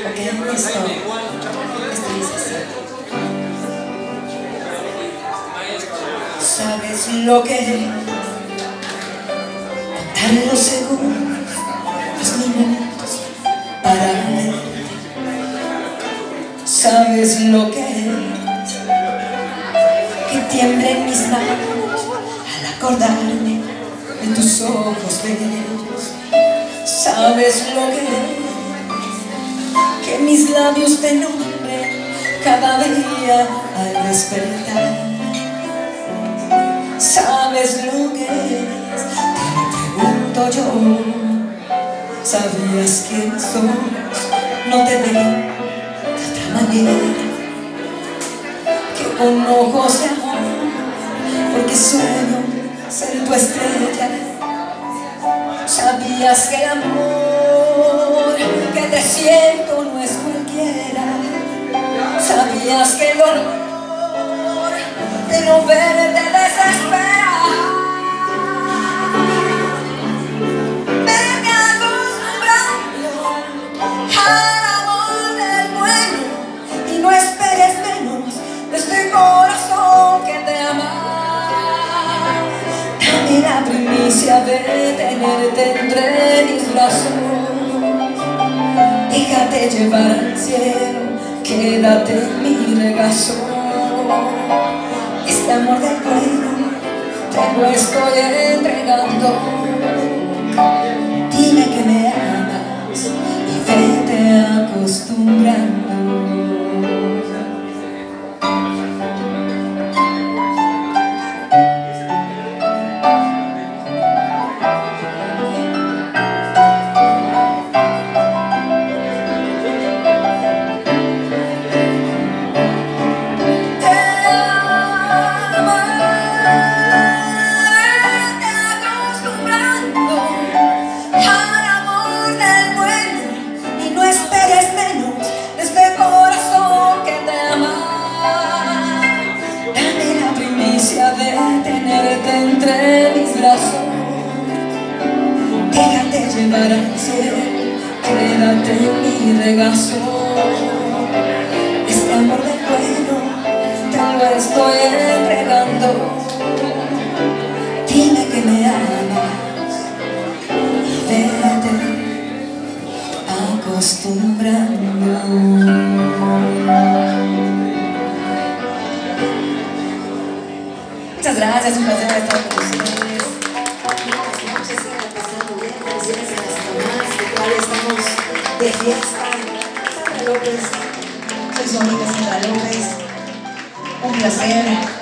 Ok, esto dice así. ¿Sabes lo que es? Contar los segundos, los minutos para ver. ¿Sabes lo que es? Que tiemblen mis manos al acordarme de tus ojos bellos. ¿Sabes lo que es? Que mis labios te nombren cada día al despertar. ¿Sabes lo que es? Te lo pregunto yo. ¿Sabías quién sos? No te vi de otra manera que con ojos de amor, porque sueño ser tu estrella. ¿Sabías que el amor que te siento no es cualquiera? ¿Sabías que el dolor de no verte desespera? Vete acostumbrando al amor del bueno y no esperes menos de este corazón que te ama. Dame la primicia de tenerte entre mis brazos. Déjate llevar al cielo, quédate en mi regazo. Este amor del bueno te lo estoy entregando. Dime que me amas y vete acostumbrando. De tenerte entre mis brazos. Déjate llevar al cielo, quédate en mi regazo. Este amor del bueno te lo estoy entregando. Dime que me amas y vete acostumbrando. Muchas gracias, un placer estar con ustedes. Muchas gracias, pasando bien. Felicidades a las mamás, de cual estamos de fiesta. Sandra López, Soy su amiga Sandra López. Un placer.